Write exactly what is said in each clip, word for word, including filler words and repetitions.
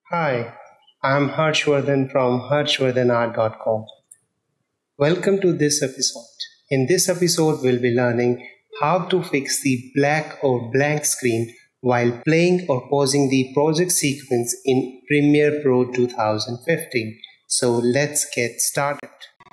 Hi, I'm Harshvardhan from harshvardhan art dot com. Welcome to this episode. In this episode, we'll be learning how to fix the black or blank screen while playing or pausing the project sequence in Premiere Pro twenty fifteen. So let's get started.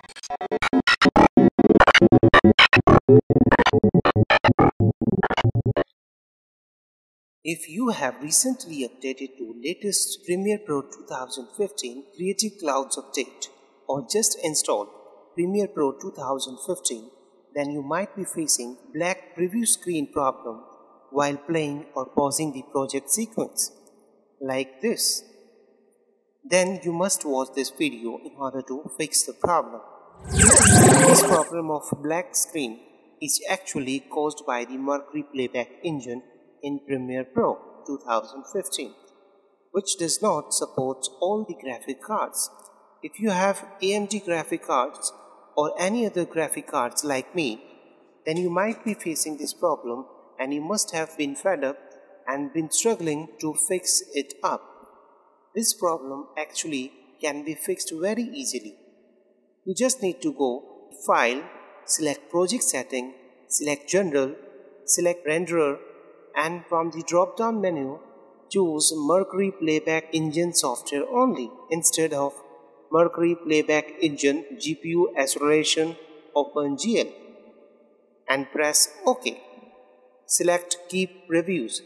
If you have recently updated to latest Premiere Pro twenty fifteen Creative Clouds update or just installed Premiere Pro twenty fifteen, then you might be facing black preview screen problem while playing or pausing the project sequence, like this. Then you must watch this video in order to fix the problem. This problem of black screen is actually caused by the Mercury playback engine in Premiere Pro twenty fifteen, which does not support all the graphic cards. If you have A M D graphic cards or any other graphic cards like me, then you might be facing this problem and you must have been fed up and been struggling to fix it up. This problem actually can be fixed very easily. You just need to go File, select Project Setting, select General, select Renderer, and from the drop-down menu, choose Mercury Playback Engine Software only instead of Mercury Playback Engine G P U Acceleration OpenGL, and press OK. Select Keep Previews.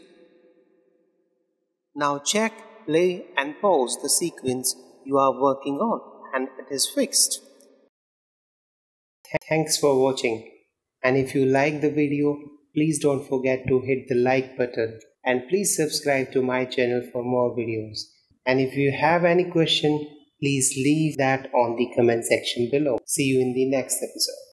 Now check, play and pause the sequence you are working on, and it is fixed. Thanks for watching, and if you like the video, please don't forget to hit the like button and please subscribe to my channel for more videos. And if you have any question, please leave that on the comment section below. See you in the next episode.